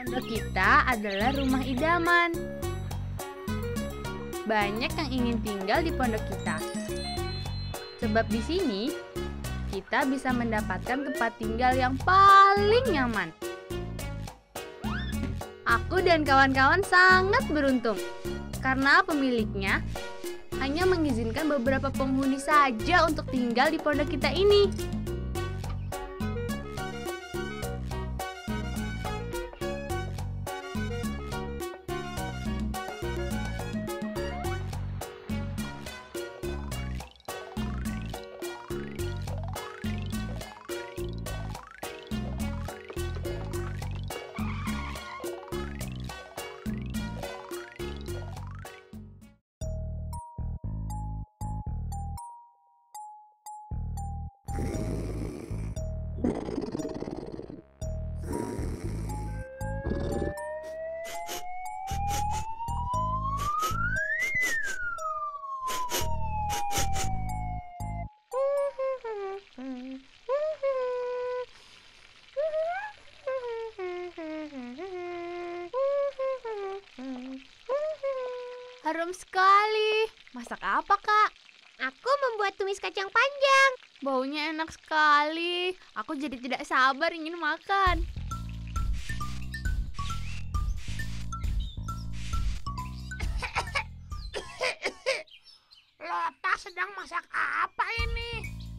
Pondok kita adalah rumah idaman. Banyak yang ingin tinggal di pondok kita. Sebab di sini kita bisa mendapatkan tempat tinggal yang paling nyaman. Aku dan kawan-kawan sangat beruntung karena pemiliknya hanya mengizinkan beberapa penghuni saja untuk tinggal di pondok kita ini. Harum sekali. Masak apa, Kak? Aku membuat tumis kacang panjang. Baunya enak sekali. Aku jadi tidak sabar ingin makan. Lota sedang masak apa ini?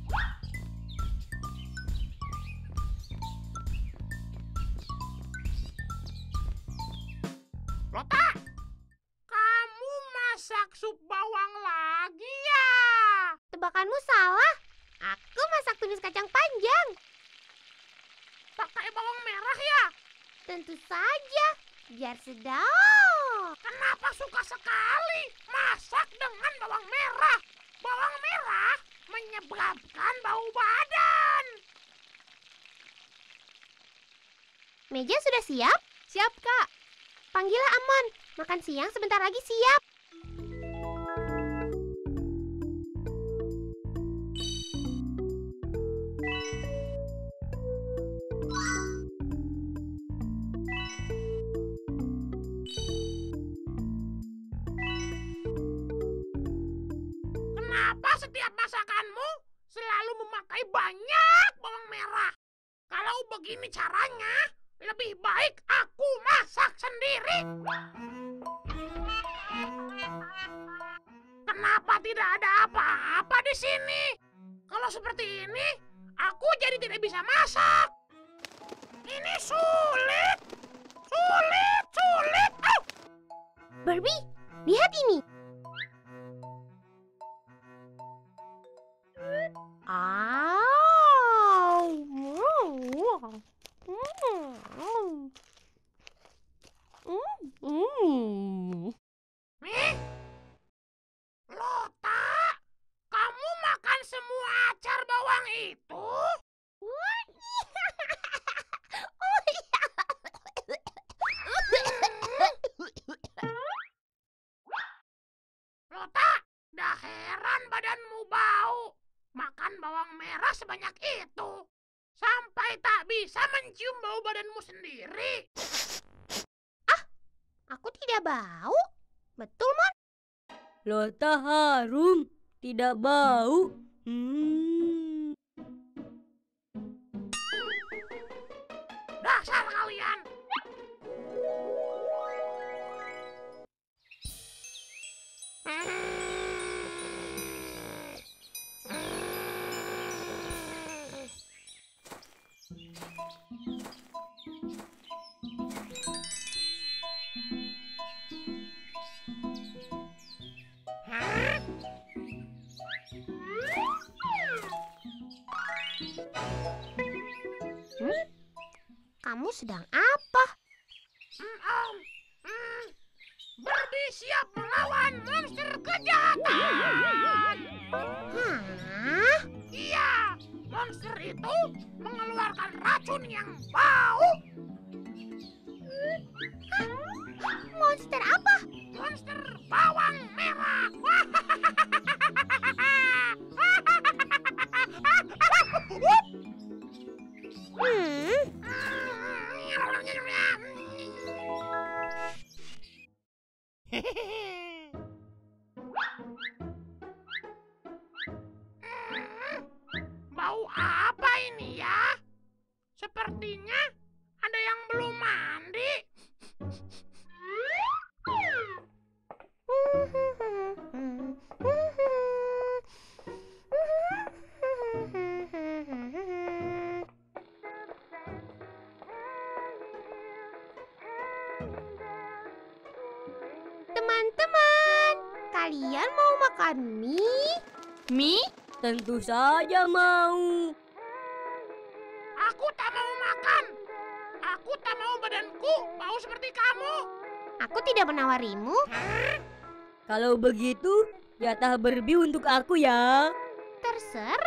Lota, kamu masak sup bawang lagi ya? Tebakanmu salah. Aku masak tumis kacang panjang. Pakai bawang merah ya? Tentu saja, biar sedap. Kenapa suka sekali masak dengan bawang merah? Bawang merah menyebabkan bau badan. Meja sudah siap? Siap, Kak. Panggillah Amon. Makan siang sebentar lagi siap. Kenapa setiap masakanmu selalu memakai banyak bawang merah? Kalau begini caranya, lebih baik aku masak sendiri. Kenapa tidak ada apa-apa di sini? Kalau seperti ini, aku jadi tidak bisa masak. Ini sulit. Sulit. Au! Barbie, lihat ini. Lota, kamu makan semua acar bawang itu? Lota, dah heran badanmu bau. Makan bawang merah sebanyak itu. Sampai tak bisa mencium bau badanmu sendiri. Aku tidak bau. Betul, Mon? Lota harum, tidak bau. Dasar kalian. Kamu sedang apa? Barbie siap melawan monster kejahatan. Hah? Iya, monster itu mengeluarkan racun yang bau. Monster apa? Monster bawang merah. belum mandi. Teman-teman, kalian mau makan mie? Mie? Tentu saja mau. Aku tak mau makan. Aku tak mau badanku bau seperti kamu. Aku tidak menawarimu. Kalau begitu, jatah berbi untuk aku ya. Terserah.